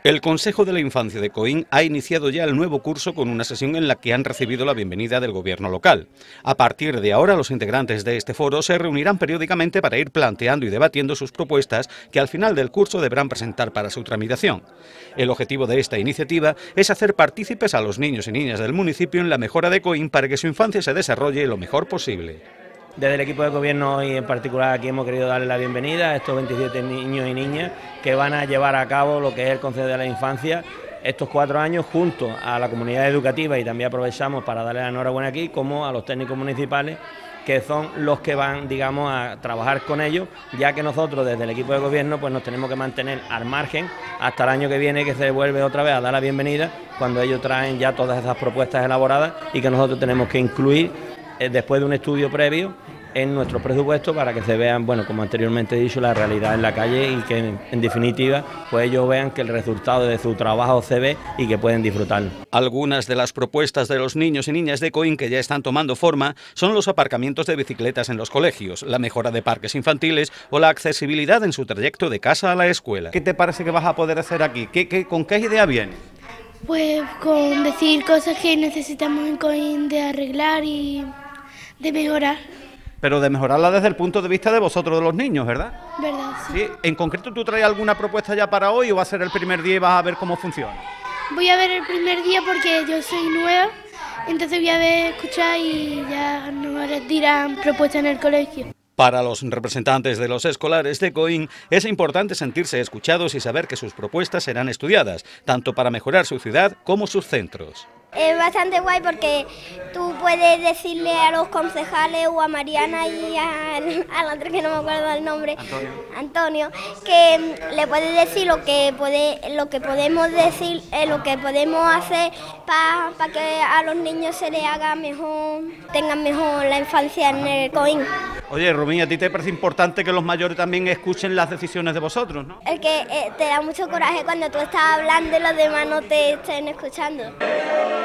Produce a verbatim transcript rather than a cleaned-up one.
El Consejo de la Infancia de Coín ha iniciado ya el nuevo curso con una sesión en la que han recibido la bienvenida del gobierno local. A partir de ahora, los integrantes de este foro se reunirán periódicamente para ir planteando y debatiendo sus propuestas que al final del curso deberán presentar para su tramitación. El objetivo de esta iniciativa es hacer partícipes a los niños y niñas del municipio en la mejora de Coín para que su infancia se desarrolle lo mejor posible. Desde el equipo de gobierno y en particular aquí hemos querido darle la bienvenida a estos veintisiete niños y niñas que van a llevar a cabo lo que es el Consejo de la Infancia estos cuatro años junto a la comunidad educativa, y también aprovechamos para darle la enhorabuena aquí como a los técnicos municipales, que son los que van, digamos, a trabajar con ellos, ya que nosotros desde el equipo de gobierno pues nos tenemos que mantener al margen hasta el año que viene, que se vuelve otra vez a dar la bienvenida cuando ellos traen ya todas esas propuestas elaboradas y que nosotros tenemos que incluir después de un estudio previo en nuestro presupuesto para que se vean, bueno, como anteriormente he dicho, la realidad en la calle y que en, en definitiva pues ellos vean que el resultado de su trabajo se ve y que pueden disfrutarlo. Algunas de las propuestas de los niños y niñas de Coín que ya están tomando forma son los aparcamientos de bicicletas en los colegios, la mejora de parques infantiles o la accesibilidad en su trayecto de casa a la escuela. ¿Qué te parece que vas a poder hacer aquí? ¿Qué, qué, ¿Con qué idea vienes? Pues con decir cosas que necesitamos en Coín de arreglar y de mejorar. Pero de mejorarla desde el punto de vista de vosotros, de los niños, ¿verdad? ¿Verdad? Sí. Sí. ¿En concreto tú traes alguna propuesta ya para hoy o va a ser el primer día y vas a ver cómo funciona? Voy a ver el primer día porque yo soy nueva, entonces voy a ver, escuchar y ya nos dirán propuestas en el colegio. Para los representantes de los escolares de Coín es importante sentirse escuchados y saber que sus propuestas serán estudiadas, tanto para mejorar su ciudad como sus centros. Es bastante guay porque tú puedes decirle a los concejales o a Mariana y al, al otro que no me acuerdo del nombre, Antonio, Antonio que le puedes decir lo que puede, lo que podemos decir, eh, lo que podemos hacer para pa que a los niños se les haga mejor, tengan mejor la infancia en el Coín. Oye, Rubín, ¿a ti te parece importante que los mayores también escuchen las decisiones de vosotros, no? El que eh, te da mucho coraje cuando tú estás hablando y los demás no te estén escuchando.